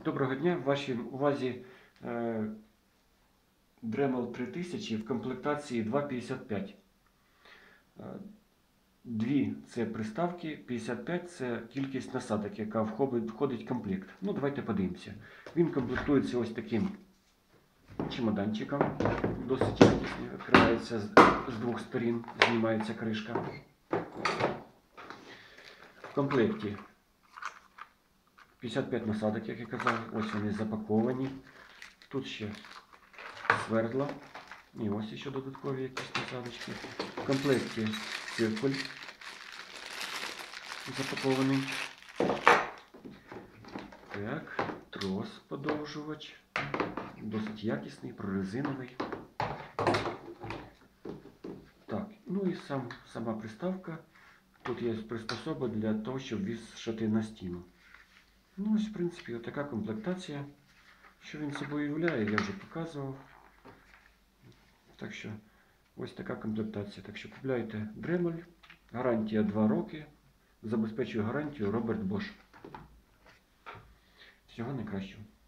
Доброго дня, в вашій увазі Dremel 3000 в комплектації 2,55. Дві це приставки, 55 це кількість насадок, яка входить в комплект. Ну, давайте подивимося. Він комплектується ось таким чемоданчиком. Досить якісний, відкривається з двох сторін, знімається кришка. В комплекті 55 насадок, як я казав, ось вони запаковані. Тут ще свердла. І ось ще додаткові якісь насадочки. В комплекті циркуль запакований. Так, трос подовжувач. Досить якісний, прорезиновий. Так, ну і сама приставка. Тут є приспособа для того, щоб вішати на стіну. Ну ось, в принципі, отака комплектація. Що він собою являє, я вже показував. Так що, ось така комплектація. Так що купляйте Dremel. Гарантія 2 роки. Забезпечує гарантію Роберт Бош. Всього найкращого.